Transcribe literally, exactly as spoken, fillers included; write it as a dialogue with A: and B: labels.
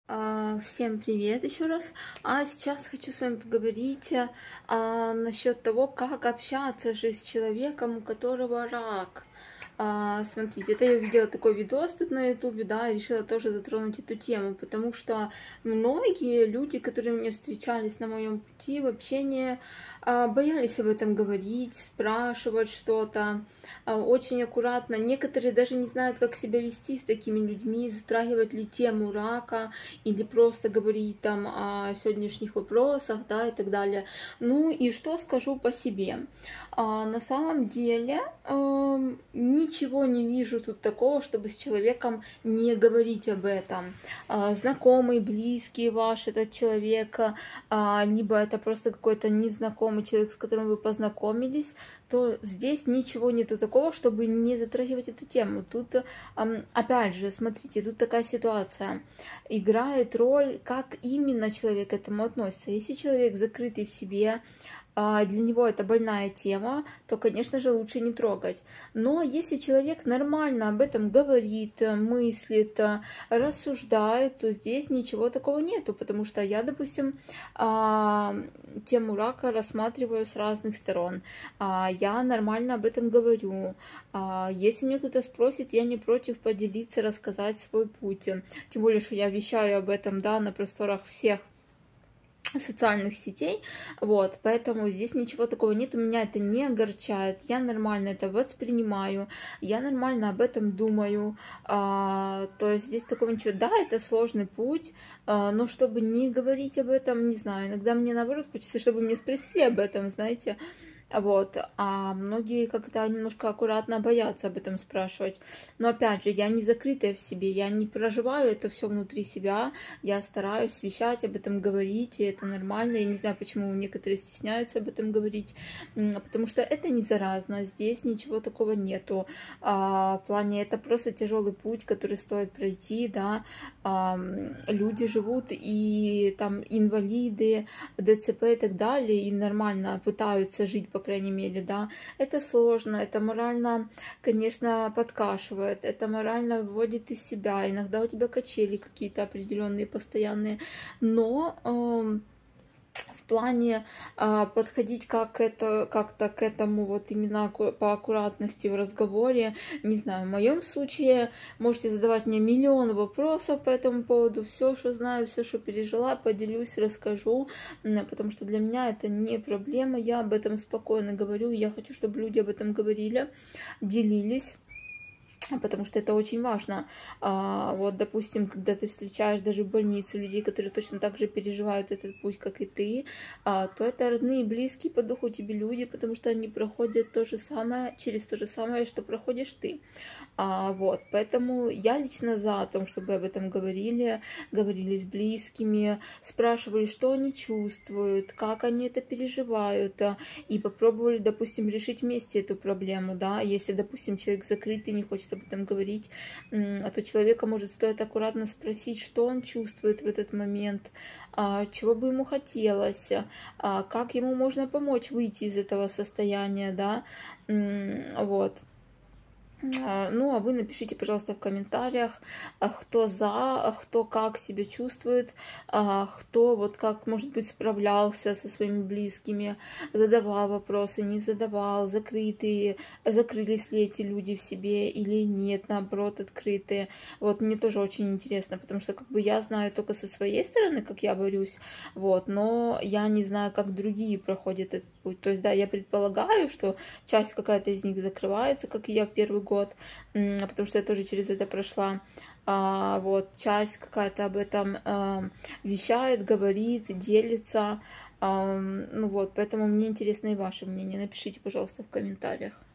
A: А, Всем привет еще раз. А сейчас хочу с вами поговорить а, насчет того, как общаться же с человеком, у которого рак. А, смотрите, это я увидела такой видос тут на ютубе, да, и решила тоже затронуть эту тему, потому что многие люди, которые мне встречались на моем пути в общении, а, боялись об этом говорить, спрашивать что-то, а, очень аккуратно. Некоторые даже не знают, как себя вести с такими людьми, затрагивать ли тему рака или просто говорить там о сегодняшних вопросах, да, и так далее. Ну и что скажу по себе. А, на самом деле э, ничего не вижу тут такого, чтобы с человеком не говорить об этом. А, знакомый, близкий ваш этот человек, а, либо это просто какой-то незнакомый человек, с которым вы познакомились, то здесь ничего нету такого, чтобы не затрагивать эту тему. Тут, опять же, смотрите, тут такая ситуация. Играет роль, как именно человек к этому относится. Если человек закрытый в себе, для него это больная тема, то, конечно же, лучше не трогать. Но если человек нормально об этом говорит, мыслит, рассуждает, то здесь ничего такого нету, потому что я, допустим, тему рака рассматриваю с разных сторон. Я нормально об этом говорю. Если мне кто-то спросит, я не против поделиться, рассказать свой путь. Тем более, что я вещаю об этом, да, на просторах всех социальных сетей, вот, поэтому здесь ничего такого нет, у меня это не огорчает, я нормально это воспринимаю, я нормально об этом думаю, а, то есть здесь такого ничего, да, это сложный путь, а, но чтобы не говорить об этом, не знаю, иногда мне наоборот хочется, чтобы мне спросили об этом, знаете, вот, а многие как-то немножко аккуратно боятся об этом спрашивать. Но опять же, я не закрытая в себе, я не проживаю это все внутри себя, я стараюсь вещать об этом, говорить, и это нормально. Я не знаю, почему некоторые стесняются об этом говорить, потому что это не заразно, здесь ничего такого нету. А, в плане, это просто тяжелый путь, который стоит пройти, да. А, люди живут, и там инвалиды, ДЦП и так далее, и нормально пытаются жить, по крайней мере, да, это сложно, это морально, конечно, подкашивает, это морально выводит из себя, иногда у тебя качели какие-то определенные, постоянные, но э, в плане э, подходить как это, как-то к этому вот именно по аккуратности в разговоре, не знаю, в моем случае можете задавать мне миллион вопросов по этому поводу, все, что знаю, все, что пережила, поделюсь, расскажу, потому что для меня это не проблема, я об этом спокойно говорю, я хочу, чтобы люди об этом говорили, делились. Потому что это очень важно. А, вот, допустим, когда ты встречаешь даже в больнице людей, которые точно так же переживают этот путь, как и ты, а, то это родные, близкие по духу тебе люди, потому что они проходят то же самое, через то же самое, что проходишь ты. А, вот, поэтому я лично за о том, чтобы об этом говорили, говорили с близкими, спрашивали, что они чувствуют, как они это переживают, и попробовали, допустим, решить вместе эту проблему, да, если, допустим, человек закрытый, не хочет об этом говорить, а то человека может стоит аккуратно спросить, что он чувствует в этот момент, чего бы ему хотелось, как ему можно помочь выйти из этого состояния, да, вот. Ну, а вы напишите, пожалуйста, в комментариях, кто за, кто как себя чувствует, кто вот как, может быть, справлялся со своими близкими, задавал вопросы, не задавал, закрытые, закрылись ли эти люди в себе или нет, наоборот, открытые. Вот мне тоже очень интересно, потому что как бы я знаю только со своей стороны, как я борюсь, вот, но я не знаю, как другие проходят этот путь. То есть, да, я предполагаю, что часть какая-то из них закрывается, как и я в первый год, потому что я тоже через это прошла. А, вот, часть какая-то об этом а, вещает, говорит, делится. А, ну вот, поэтому мне интересно и ваше мнение. Напишите, пожалуйста, в комментариях.